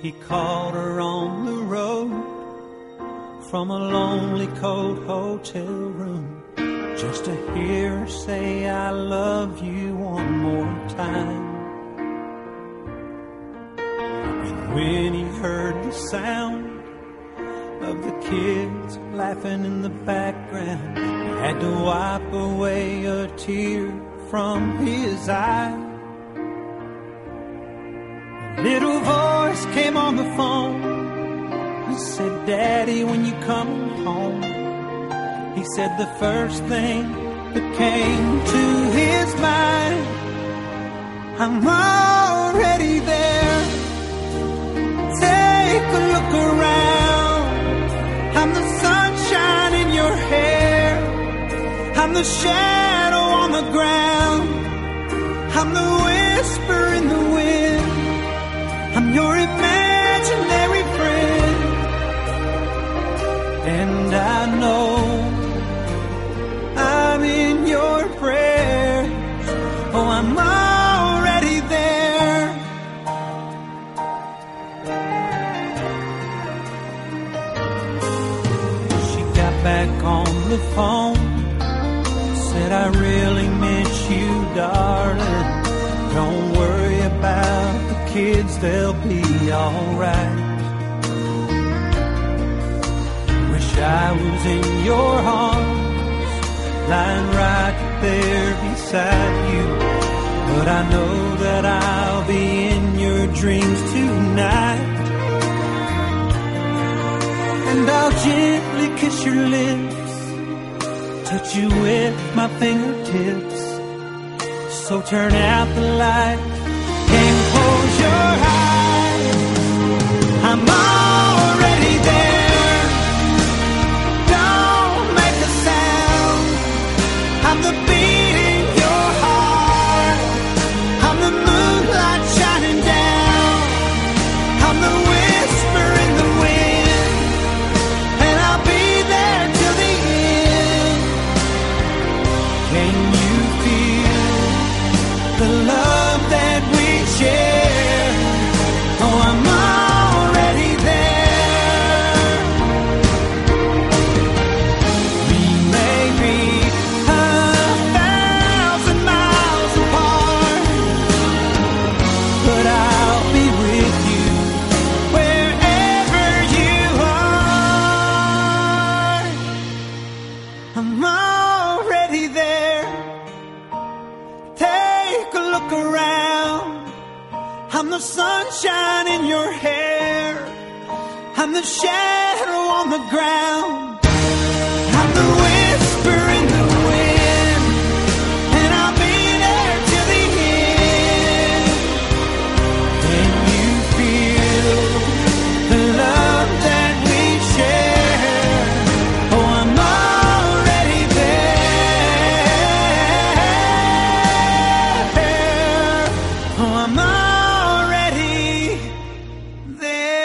He called her on the road from a lonely, cold hotel room, just to hear her say, I love you one more time. And when he heard the sound of the kids laughing in the background, he had to wipe away a tear from his eye. A little voice came on the phone. He said, Daddy, when you come home. He said the first thing that came to his mind, I'm already there. Take a look around. I'm the sunshine in your hair. I'm the shadow on the ground. I'm the whisper in the wind. I'm your imaginary friend. And I know I'm in your prayers. Oh, I'm already there. She got back on the phone, said, I really miss you, darling. Don't worry about the kids, they'll be alright. Wish I was in your arms, lying right there beside you. But I know that I'll be in your dreams tonight. And I'll gently kiss your lips, touch you with my fingertips. So turn out the light and close your eyes. I'm already there. Don't make a sound. I'm the beat in your heart. I'm the moonlight shining down. I'm the whisper in the wind. And I'll be there till the end. Can you feel the love that we share? Oh, I'm already there. We may be 1,000 miles apart, but I'll be with you wherever you are. I'm already there. Take a look around. I'm the sunshine in your hair. I'm the shadow on the ground. I'm the whisper in the wind. And I'll be there till the end. Can you feel the love that we share? Oh, I'm already there. Oh, I'm already there.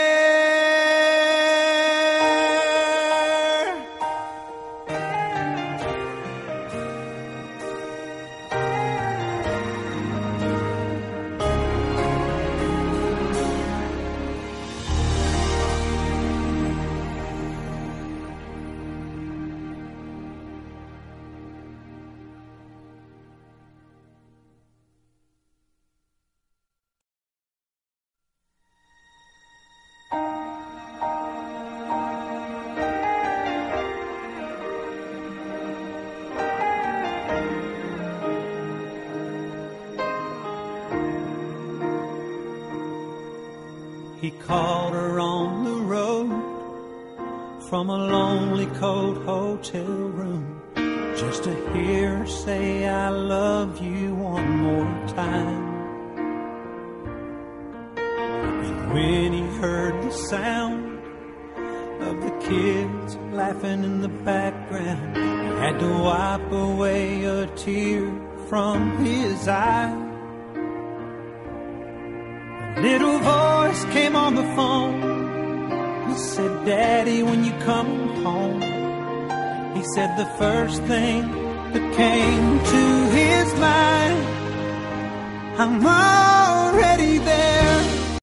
He called her on the road from a lonely, cold hotel room, just to hear her say, I love you one more time. And when he heard the sound of the kids laughing in the background, he had to wipe away a tear from his eye. A little voice came on the phone. He said, Daddy, when you come home. He said the first thing that came to his mind, I'm